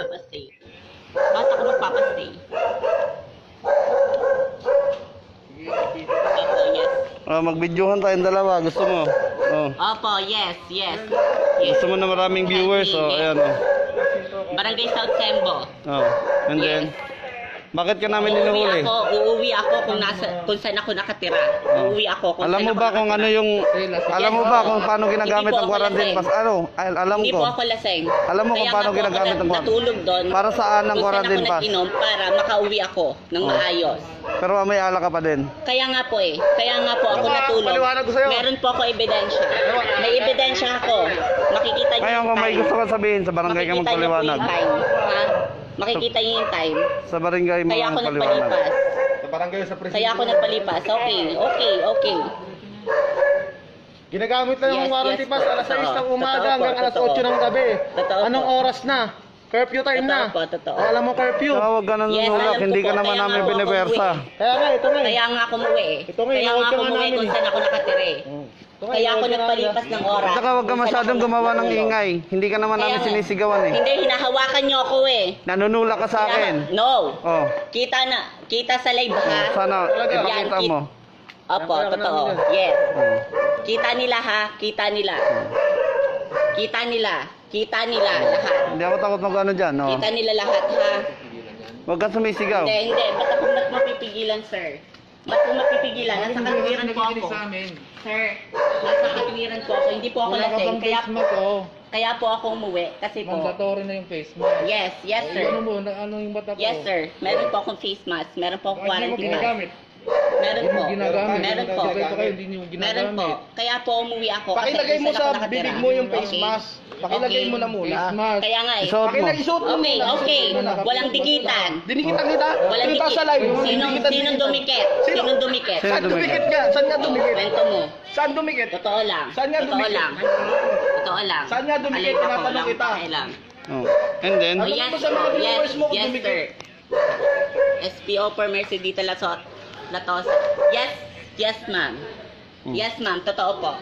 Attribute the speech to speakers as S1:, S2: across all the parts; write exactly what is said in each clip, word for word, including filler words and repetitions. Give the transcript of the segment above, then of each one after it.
S1: magpapastay. Bakit ako magpapastay? Opo, yes.
S2: Ah, mag-videohan tayong dalawa. Gusto mo? Oh.
S1: Opo, yes, yes. Yes.
S2: Gusto mo na maraming viewers? Oh, ayan oh.
S1: Barangay South Sembo.
S2: Oh. And then, bakit ka namin
S1: Uuwi
S2: hinuhuli?
S1: ako, uuwi ako kung nasa kung saan ako nakatira. Uuwi ako kung
S2: Alam
S1: saan
S2: mo
S1: ako
S2: ba kung ano
S1: nakatira.
S2: yung alam mo ba kung paano ginagamit
S1: Hindi po
S2: ang
S1: ako
S2: quarantine
S1: lasing.
S2: pass? Ano? Al- alam
S1: Hindi
S2: ko.
S1: po ako laseng.
S2: Alam mo kung
S1: Kaya
S2: paano
S1: nga po
S2: ginagamit
S1: ako
S2: ang quarantine?
S1: natulog doon.
S2: Para saan ang
S1: kung
S2: quarantine
S1: saan
S2: pass?
S1: ako nag-inom para makauwi ako ng maayos.
S2: Pero may ala ka pa din.
S1: Kaya nga po eh. Kaya nga po ako natulog. Meron po ako ebidensya. May ebidensya ako. Makikita niyo
S2: Ngayon
S1: yung
S2: kung may
S1: time.
S2: gusto ka sabihin sa barangay ka
S1: Makikita niyo po
S2: magpaliwanag.
S1: yung time. Ha? Makikita niyo yung time.
S2: Sa barangay mo
S1: Kaya ako
S2: magpaliwanag.
S1: nagpalipas.
S3: Sa barangay sa presidente.
S1: Kaya ako nagpalipas. Okay, okay, okay.
S3: Ginagamit lang
S1: Yes,
S3: yung warranty
S1: yes
S3: pass
S1: po.
S3: alas sais
S1: Totoo.
S3: ng umaga
S1: Totoo po,
S3: hanggang alas
S1: totoo.
S3: otso ng gabi.
S1: Totoo
S3: Anong
S1: po.
S3: oras na? Curfew time
S1: Totoo
S3: na.
S1: po, totoo.
S3: O, alam mo curfew.
S2: Saka huwag ka
S1: Yes,
S2: nanunulak,
S1: alam ko
S2: hindi
S1: po.
S2: ka naman
S1: Kaya
S2: namin
S1: nga ako
S2: binibersa.
S1: umuwi.
S3: Kaya nga, ito nga. eh.
S1: Kaya nga ako umuwi eh.
S3: Ito nga,
S1: Kaya
S3: inawag
S1: nga
S3: ka
S1: ako
S3: nga
S1: umuwi
S3: namin
S1: kung
S3: eh.
S1: saan ako nakatira eh.
S3: Ito nga,
S1: Kaya ako
S3: inawag ka
S1: nagpalipas
S3: namin.
S1: ng oras.
S2: Saka huwag ka
S1: kung saan
S2: masyadong
S1: ako
S2: gumawa ng
S1: natulog.
S2: ingay. Hindi ka naman
S1: Kaya
S2: namin
S1: nga.
S2: sinisigawan eh.
S1: Hindi, hinahawakan niyo ako eh.
S2: Nanunulak ka sa akin.
S1: Hinaha- No.
S2: Oh.
S1: Kita na. Kita sa live ha.
S2: Sana
S3: Talaga?
S2: ipakita
S1: Yan, kit-
S2: mo.
S1: Opo,
S3: Yan, kaya ka
S1: totoo.
S3: namin
S1: Yes.
S2: Oh.
S1: Kita nila ha. Kita nila. Kita nila. Kita nila lahat.
S2: Hindi ako takot mag ano dyan. Oh.
S1: Kita nila lahat ha.
S2: Huwag kang sumisigaw.
S1: Hindi, hindi. Ba't ako mat mapipigilan, sir? Ba't ako mapipigilan? Nasa katwiran po ako. Sir, nasa katwiran po ako. Hindi po ako lasing. Kaya,
S3: oh.
S1: kaya po ako umuwi. Kasi po,
S3: Mandatory na yung face mask.
S1: yes, yes, sir.
S3: Ano mo, na- ano yung bata ko?
S1: Yes, sir. Meron po akong face mask. Meron po akong
S3: Bakit hindi mo
S1: quarantine mask.
S3: ginagamit?
S1: Meron
S3: Hindi
S1: po.
S3: mo ginagamit.
S1: Meron po.
S3: Sekreto kayo, hindi niyo ginagamit.
S1: Meron po. Kaya po umuwi ako. kasi
S4: Pakilagay
S1: kung
S4: mo
S1: saan
S4: sa
S1: ako nakatira.
S4: bibig mo yung face
S1: Okay.
S4: mask. Pakilagay
S1: Okay.
S4: mo na muna.
S3: Face mask.
S1: Kaya nga eh.
S2: Isuot mo.
S4: Pakilagisuot mo
S1: Okay,
S4: muna.
S1: okay.
S4: Isuot mo na.
S1: Walang dikitan.
S4: Dinikita kita.
S1: Walang
S4: Kita
S1: dikit.
S4: sa live.
S1: Sinong,
S4: Dinikita,
S1: sinong
S4: dinikita.
S1: dumikit?
S4: Sino?
S1: Sinong dumikit?
S2: Sino
S4: Saan
S2: dumikit?
S4: dumikit nga? Saan nga dumikit?
S1: Kwento mo.
S4: Saan dumikit?
S1: Totoo lang.
S4: Saan nga
S1: Totoo
S4: dumikit?
S1: lang. Totoo lang.
S4: Saan nga dumikit?
S1: Alive ako,
S4: Tinatanong
S1: lang,
S4: kita.
S1: pakialam.
S2: Oh. And then,
S1: Oh,
S4: Tanongin
S1: yes
S4: mo sa mga
S1: po. Yes,
S4: viewers mo kung
S1: yes,
S4: dumikit.
S1: sir. S P O for Mercy Dita Latos. Latos. Yes, yes, ma'am.
S2: Hmm.
S1: Yes, ma'am. Totoo po.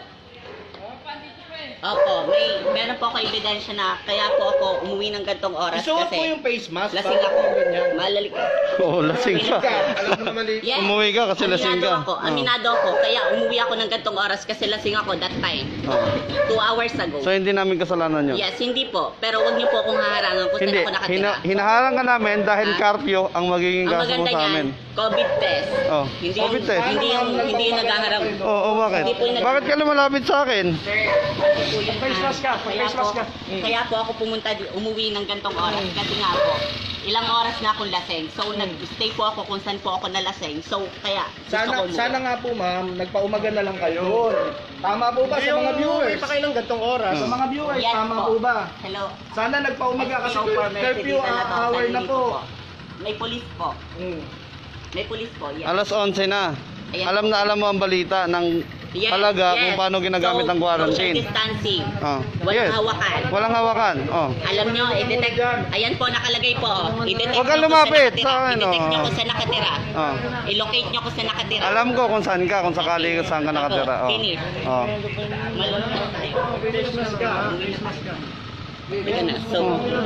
S1: Opo, may meron po ako ebidensya na kaya po ako umuwi ng gantong oras
S4: Isuot mo
S1: kasi
S4: yung face mask.
S1: lasing
S4: Bakit
S1: ako.
S4: yung ganyan?
S1: Malalik.
S2: oh, lasing ka.
S3: Alam mo na mali.
S1: Yes.
S2: Umuwi ka kasi lasing
S1: Aminado
S2: ka.
S1: Ako,
S2: Oh.
S1: aminado ako. Kaya umuwi ako ng gantong oras kasi lasing ako that time.
S2: Oh.
S1: Two hours ago.
S2: So hindi namin kasalanan yun.
S1: Yes, hindi po. Pero wag niyo po akong haharangan kung saan
S2: Hindi,
S1: ako nakatira.
S2: hina hinaharang ka namin dahil
S1: Ah.
S2: curfew ang magiging
S1: Ang
S2: kaso mo
S1: maganda
S2: sa amin.
S1: niyan, COVID test.
S2: Oh,
S1: Hindi
S2: COVID
S1: yung,
S2: test.
S1: Hindi yung, hindi yung naghaharap.
S2: Oo, oh, bakit?
S1: Hindi po yung nag-
S2: Bakit ka lumalapit sa akin?
S1: Sir, kasi po yung
S4: Face mask ka,
S1: kaya
S4: face
S1: po,
S4: mask ka.
S1: kaya po ako pumunta, di- umuwi ng gantong oras. Kasi nga po, ilang oras na akong laseng. So, nag-stay po ako kung saan po ako nalaseng. So, kaya gusto ko
S4: Sana,
S1: umuwi.
S4: sana nga po ma'am, nagpaumaga na lang kayo. Tama po ba sa mga viewers? May pakailang gantong oras. Sa
S2: Hmm.
S4: mga viewers,
S1: Yes
S4: tama
S1: po.
S4: po ba?
S1: Hello.
S4: Sana nagpaumaga kasi
S1: S P O for Mercy
S4: curfew
S1: Dita Latos,
S4: hour na
S1: nandito
S4: po.
S1: May police po.
S4: Hmm.
S1: May police po, yes.
S2: Alas onse na.
S1: Ayan
S2: Alam
S1: po.
S2: na alam mo ang balita ng
S1: Yes,
S2: halaga
S1: yes.
S2: kung paano ginagamit
S1: So,
S2: ang
S1: social
S2: quarantine.
S1: distancing.
S2: Oh.
S1: Walang
S2: Yes.
S1: hawakan.
S2: Walang hawakan. Oh.
S1: Alam nyo, i-detect. Ayan po, nakalagay po. oh. I-detect
S2: Huwag kang
S1: nyo kung
S2: lumapit
S1: saan
S2: sa
S1: nakatira.
S2: akin,
S1: I-detect
S2: oh.
S1: nyo kung saan nakatira.
S2: Oh.
S1: I-locate nyo kung saan nakatira.
S2: Alam ko kung saan ka, kung sakali saan ka nakatira. Oh.
S1: Finish.
S2: Oh.
S1: Malulog na tayo.
S4: Face mask ka. Face mask ka.
S1: Halika na. So,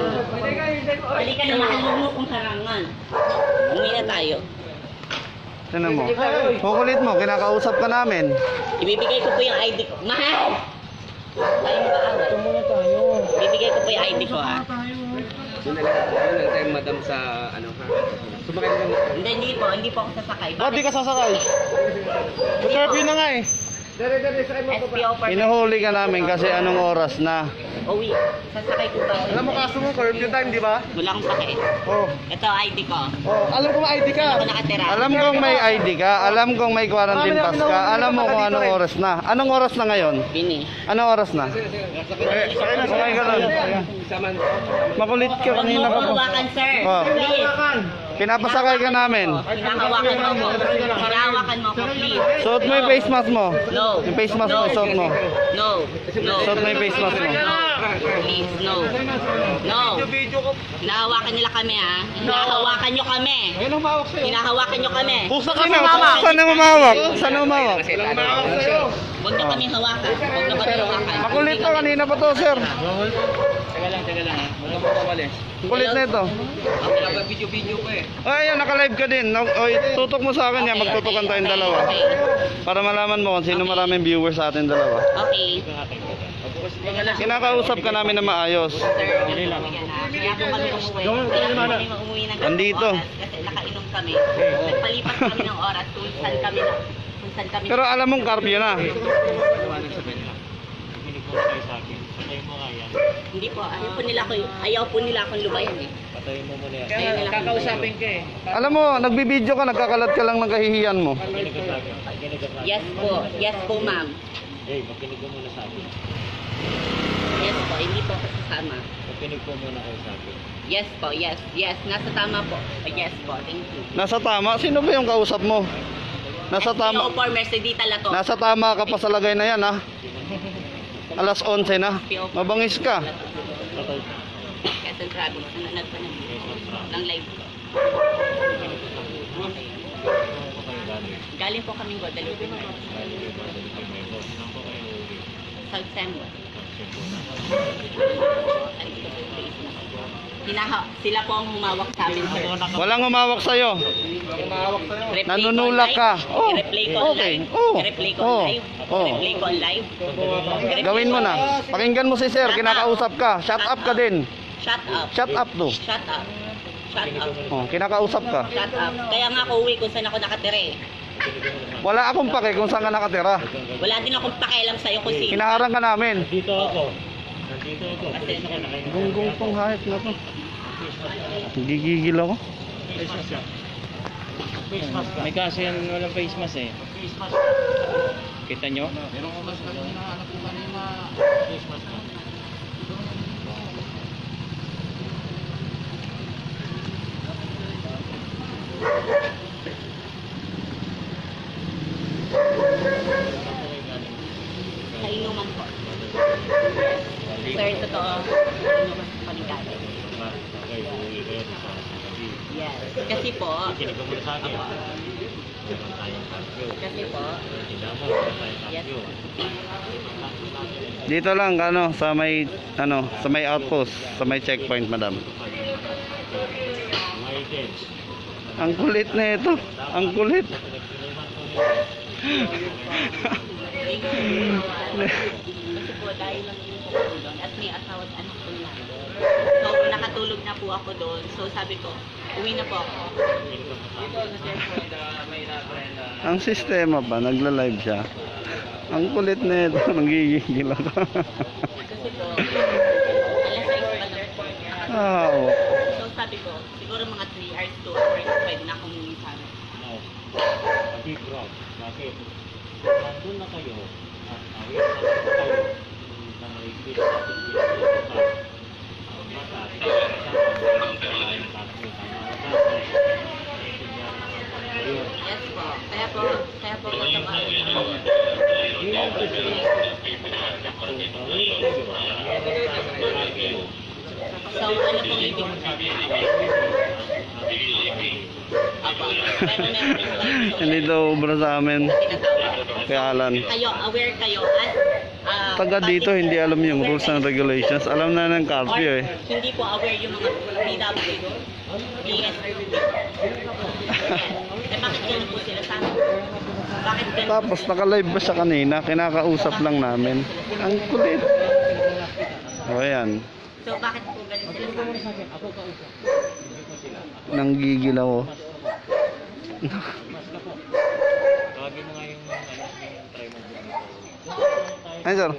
S1: halika na, mahal mo kung harangan. Umuwi na tayo.
S2: Tignan mo. Kukulit mo, kinakausap ka namin.
S1: Ibibigay ko po yung I D ko. Mahal! Tayo mag-aaway.
S4: Ito muna tayo.
S1: Ibibigay ko po yung I D ko ha.
S3: Doon na lang, doon na lang tayo madam sa ano ha. Sumakay na lang.
S1: Hindi, hindi po. Hindi po ako sasakay.
S2: Ba't di ka sasakay? Curfew na nga eh.
S4: Dere, dere, sakay mo
S1: S
S4: po
S1: P O
S4: ba?
S1: for
S2: Hinuhuli ka namin kasi anong oras na.
S1: Uwi. Sasakay ko ba?
S4: Alam mo kaso mo, curfew time, di ba?
S1: Wala akong pake.
S4: Oh.
S1: Ito I D ko.
S4: Oh, alam ko may I D ka.
S1: Ako nakatira.
S2: Alam kong may I D ka, alam kong may quarantine pass ka, alam mo kung anong oras na. Anong oras na ngayon?
S1: Bini.
S2: Anong oras na?
S4: Sakay na,
S2: Sakay ka lang.
S3: Saman.
S2: Makulit ka
S1: Huwag mo
S2: kanina
S1: akong
S2: ka pa.
S1: hawakan, sir.
S2: Oh.
S1: Please.
S2: Pinapasakay ka namin.
S1: Hinahawakan mo ako. Hinahawakan mo ako, please.
S2: Suot mo yung face mask mo.
S1: No.
S2: Yung face mask mo,
S1: No.
S2: suot mo.
S1: No. No.
S2: Suot mo yung face mask mo.
S1: No. Please, no. No. Hinahawakan nila kami, ha? Hinahawakan nyo kami.
S4: Ayun ang mawak sa'yo.
S1: Hinahawakan nyo kami.
S2: Sino? Saan na mamawak? Saan na mamawak?
S4: Walang mawak sa'yo.
S1: Huwag nyo kami hawakan. Huwag nyo kami hawakan.
S2: Makulit to, kanina pa to, sir.
S1: Teka lang, teka lang.
S3: Kapali.
S2: Ang kulit na ito.
S3: Video-video pa eh.
S2: Ay, yan, naka-live ka din. Na- Oy, tutok mo sa akin yan, magtutukan tayong dalawa.
S1: Okay.
S2: Para malaman mo kung sino maraming viewers sa atin dalawa.
S1: Okay.
S2: Kinakausap ka namin na maayos.
S1: Sir, kaya po kami umuwi. Kaya po kami umuwi ng ganitong
S2: Andito.
S1: oras kasi nakainom kami. Nagpalipas kami ng oras kung saan kami na, kung saan kami.
S2: Pero alam mong karpyo na.
S1: Hindi po, ayaw po nila ko, ayaw po nila akong lubayan eh.
S3: Kaya kakausapin ka eh.
S2: Alam mo, nagbibideo ka, nagkakalat ka lang ng kahihiyan mo.
S1: Yes po, yes po ma'am. Yes po, hindi po ako sasama. Yes po, yes, yes, nasa tama po. Yes po, thank you.
S2: Nasa tama? Sino ba yung kausap mo? Nasa
S1: Hello
S2: tama.
S1: po, Mercedita Lato.
S2: Nasa tama ka pa sa lagay na yan, ha? Alas onse na. Mabangis ka.
S1: Quezon Province, nanonood po ng, ng live. Okay. Galing po kaming Guadalupe. South Sembo. Hinaha, sila po ang humawak sa amin, sir.
S2: Walang humawak sa'yo.
S1: I-replay ko
S2: Nanunulak
S1: on
S2: ka.
S1: live.
S2: Oh,
S1: I-replay ko on
S2: okay.
S1: live.
S2: Oh,
S1: I-replay ko
S2: oh,
S1: on live.
S2: oh.
S1: I-replay ko on live. I-replay
S2: Gawin mo
S1: ko-
S2: na. Pakinggan mo si sir, kinakausap ka. Shut up ka din.
S1: Shut up.
S2: Shut up do.
S1: Shut up. Shut up.
S2: Oh, kinakausap ka.
S1: Shut up. Kaya nga ako uwi kung saan ako nakatira eh.
S2: Wala akong pake kung saan ka nakatira.
S1: Wala din akong pakialam sa'yo kung sino.
S2: Hinaharang ka namin.
S5: Dito ako. Nandito ako.
S1: Pasensya ka na.
S2: Gunggong tong hayop na to. Gigigil ako.
S5: Face mask ka. May kasi yan walang face mask eh. Face mask. Kita nyo? Meron ko mas kami na anak ko kanina. Face mask ka.
S1: Sa inuman po. Sir, totoo. Sa inuman po kami galing.
S5: Okay, uuwi kayo sa gabi.
S1: Yes. Kasi po,
S5: Kinig ka muna sa akin.
S1: Apo.
S5: Meron tayong curfew.
S1: kasi po,
S5: Hindi mo, meron tayong
S1: yes.
S5: curfew.
S2: Dito lang ano sa may ano sa may outpost, sa may checkpoint, madam.
S5: May kids.
S2: Ang kulit na ito. Ang kulit.
S1: kasi po dahil lang yung po ako doon at may asawa at anak ko na. So, nakatulog na po ako doon. So, sabi ko, uwi na po ako.
S2: Ang sistema pa, nagla-live siya. Ang kulit na ito, nanggigigil ako.
S1: Kasi po, alas sais pa lang po.
S2: Ah, oo.
S1: So, sabi ko, siguro mga three hours, two hours, pwede na akong umuwi sa amin.
S5: No. A big rock. Bakit? Nandun na kayo. At awit na kayo. Na may kids natin dito.
S1: Yes po. Kaya po, kaya po magkabaan. So, ano pong ibig sabihin? Apo. Pero meron po kayo.
S2: Hindi daw ubra sa amin.
S1: Tinatawag.
S2: Kay Alan.
S1: Kayo, aware kayo at ah,
S2: Taga dito,
S1: bakit-
S2: hindi alam yung rules and regulations. Alam na ng
S1: Or
S2: curfew eh.
S1: hindi po aware yung mga D W. B S. Eh, bakit ganun po sila sa amin? Bakit ganun?
S2: Tapos naka-live ba siya kanina? Kinakausap lang namin. Ang kulit. O yan.
S1: So, bakit po ganun sila sa amin?
S2: Nanggigil ako.
S5: Tawagin mo nga yung ano, yung try mo dito.
S2: Ay, sir.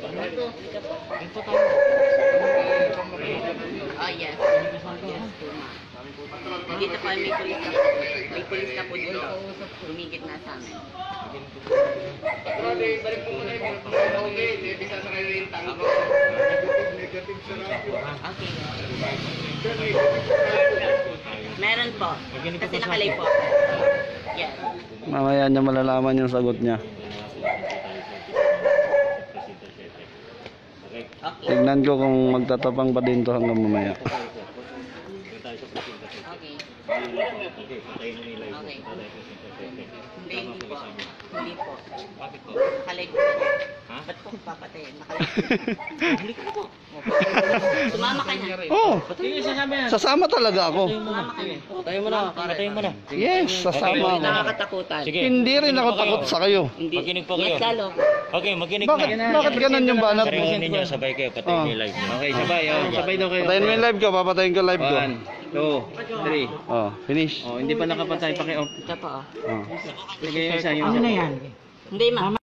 S1: Oh, yes. Yes, po, ma'am. Dito po, may pulis na po. May pulis na po dito. Humigit na sa amin. Okay. Meron po. Kasi nakalay po. Yes.
S2: Mamaya niya malalaman yung sagot niya.
S1: Okay.
S2: Tignan ko kung magtatapang pa din to hanggang mamaya.
S1: Okay. Okay. Hindi, hindi po. Hindi po.
S5: Bakit po?
S1: Nakalay po.
S5: Ha?
S1: Ba't po papatayin? Nakalay po. Huli ko po. Sumama ka na.
S2: Oh,
S5: Sige, sasabi yan.
S2: sasama talaga ako.
S1: Sumama ka na.
S3: Tayo mo na, pare.
S5: Patayin mo na.
S2: Yes, sasama
S1: Hindi
S2: ako.
S1: nakakatakutan.
S5: Sige.
S2: Hindi rin ako takot sa kayo.
S1: Hindi.
S5: Makinig po kayo.
S1: Mas lalo.
S5: Okay, makinig
S2: Bakit,
S5: na.
S2: bakit ganun yung banat mo?
S5: Sarili ninyo, sabay kayo, patayin
S2: Oh.
S5: niyo yung live.
S3: Okay, sabay. Oh, sabay daw kayo.
S2: Patayin mo yung live ko, papatayin ko live ko.
S3: One, two, three.
S2: Oh, finish.
S3: Oh, hindi pa nakapatay pa kayo.
S1: Ito pa oh.
S2: Oh.
S3: Sige, yung isa, yung isa.
S1: Hindi ma.